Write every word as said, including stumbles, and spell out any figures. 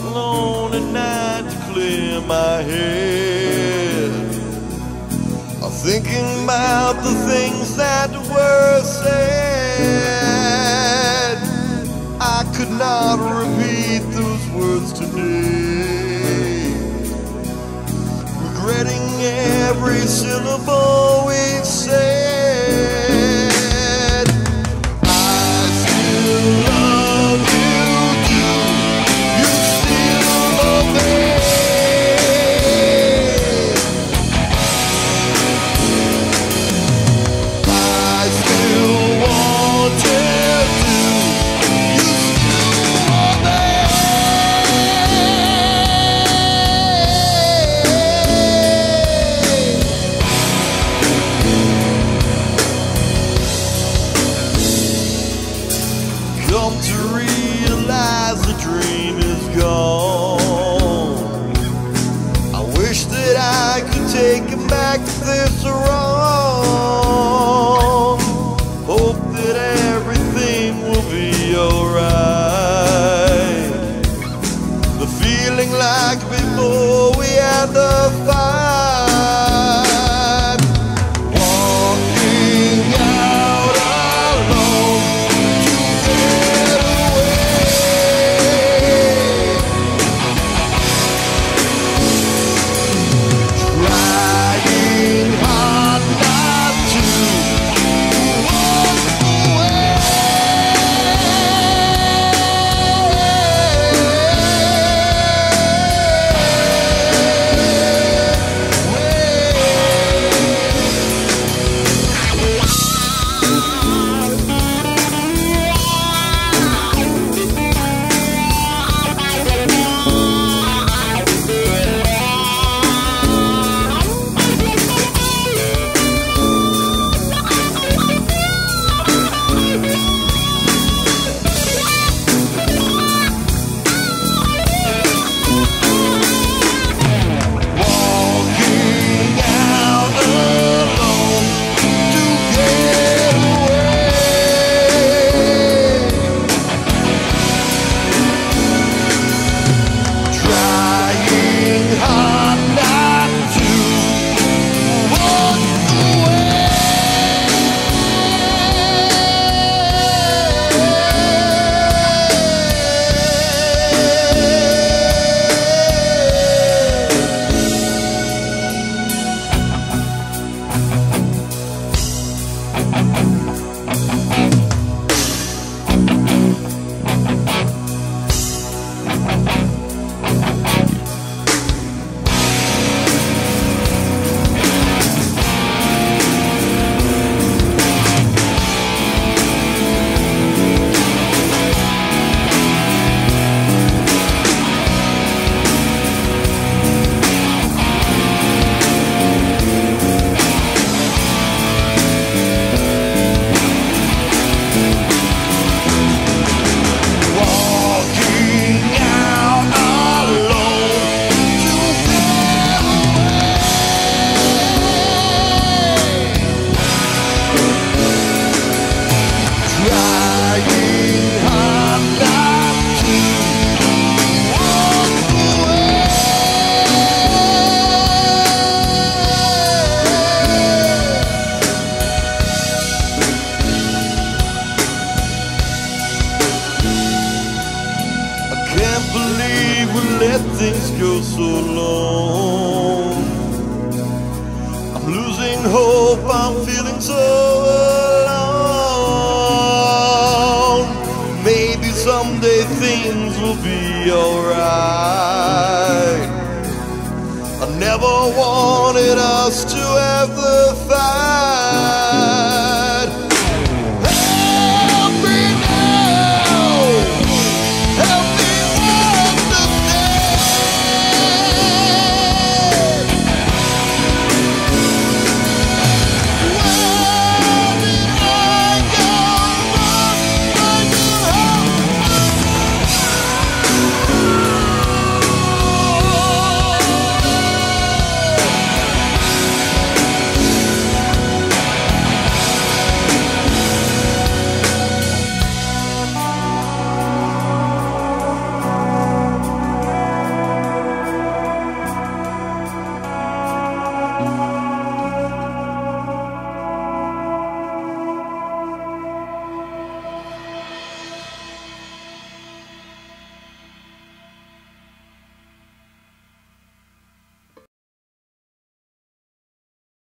alone at night to clear my head. I'm thinking about the things that were said. I could not repeat those words today, regretting every syllable we've said. I still love you, do you still love me? I still want you, do you still love me? Come to realize the dream is gone. I wish that I could take it back this wrong. Hope that everything will be alright. The feeling like before we had the fight. Walking out alone to get away. Trying hard not to walk away. Walking out alone to get away. Trying hard not to walk Walking out alone to get away. Trying hard not to walk away. I can't believe we let things go so long. I'm losing hope, I'm feeling so alone. Maybe someday things will be alright. I never wanted us to have the